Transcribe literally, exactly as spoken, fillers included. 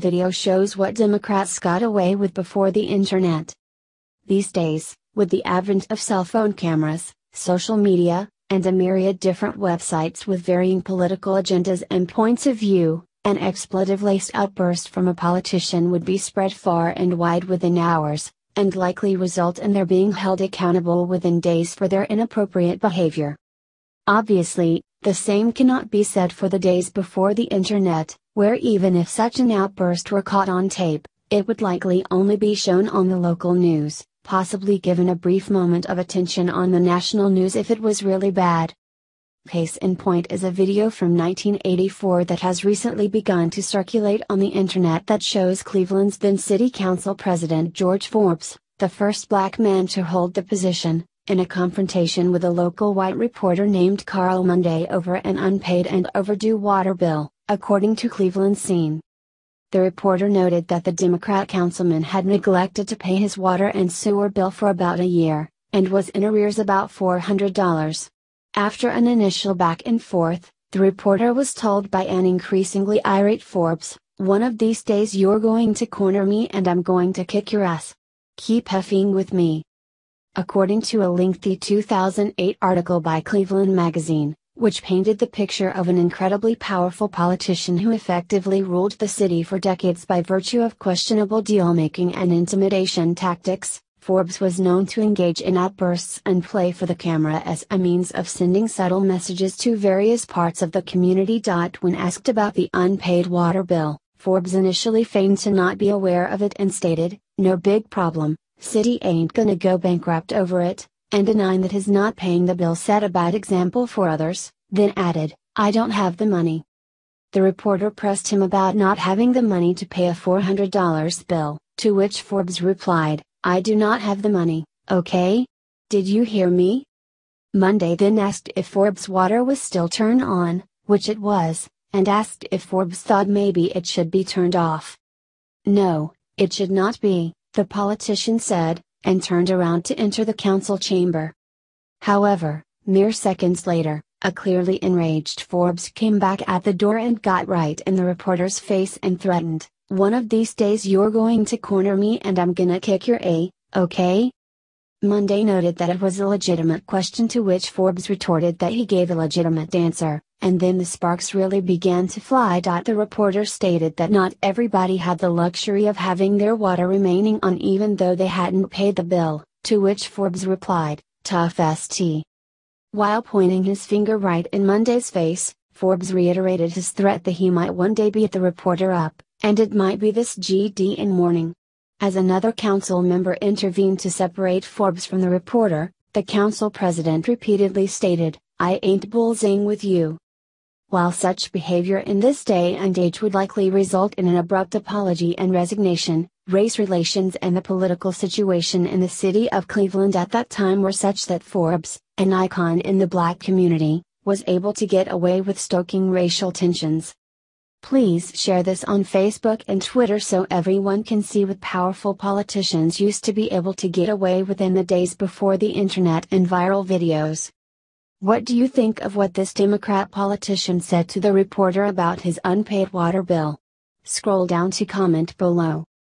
video shows what Democrats got away with before the internet. These days, with the advent of cell phone cameras, social media, and a myriad different websites with varying political agendas and points of view, an expletive-laced outburst from a politician would be spread far and wide within hours, and likely result in their being held accountable within days for their inappropriate behavior. Obviously, the same cannot be said for the days before the internet, where even if such an outburst were caught on tape, it would likely only be shown on the local news, possibly given a brief moment of attention on the national news if it was really bad. Case in point is a video from nineteen eighty-four that has recently begun to circulate on the internet that shows Cleveland's then City Council President George Forbes, the first black man to hold the position, in a confrontation with a local white reporter named Carl Monday over an unpaid and overdue water bill, according to Cleveland Scene. The reporter noted that the Democrat councilman had neglected to pay his water and sewer bill for about a year, and was in arrears about four hundred dollars. After an initial back and forth, the reporter was told by an increasingly irate Forbes, "One of these days you're going to corner me and I'm going to kick your ass. Keep effing with me." According to a lengthy two thousand eight article by Cleveland Magazine, which painted the picture of an incredibly powerful politician who effectively ruled the city for decades by virtue of questionable deal-making and intimidation tactics, Forbes was known to engage in outbursts and play for the camera as a means of sending subtle messages to various parts of the community. When asked about the unpaid water bill, Forbes initially feigned to not be aware of it and stated, "No big problem, city ain't gonna go bankrupt over it," and denying that his not paying the bill set a bad example for others, then added, "I don't have the money." The reporter pressed him about not having the money to pay a four hundred dollar bill, to which Forbes replied, "I do not have the money, okay? Did you hear me?" Monday then asked if Forbes' water was still turned on, which it was, and asked if Forbes thought maybe it should be turned off. "No, it should not be," the politician said, and turned around to enter the council chamber. However, mere seconds later, a clearly enraged Forbes came back at the door and got right in the reporter's face and threatened, "One of these days you're going to corner me and I'm gonna kick your A, okay?" Monday noted that it was a legitimate question, to which Forbes retorted that he gave a legitimate answer, and then the sparks really began to fly. The reporter stated that not everybody had the luxury of having their water remaining on even though they hadn't paid the bill, to which Forbes replied, "Tough st." While pointing his finger right in Monday's face, Forbes reiterated his threat that he might one day beat the reporter up, and it might be this G D in morning. As another council member intervened to separate Forbes from the reporter, the council president repeatedly stated, "I ain't bullsing with you." While such behavior in this day and age would likely result in an abrupt apology and resignation, race relations and the political situation in the city of Cleveland at that time were such that Forbes, an icon in the black community, was able to get away with stoking racial tensions. Please share this on Facebook and Twitter so everyone can see what powerful politicians used to be able to get away with in the days before the internet and viral videos. What do you think of what this Democrat politician said to the reporter about his unpaid water bill? Scroll down to comment below.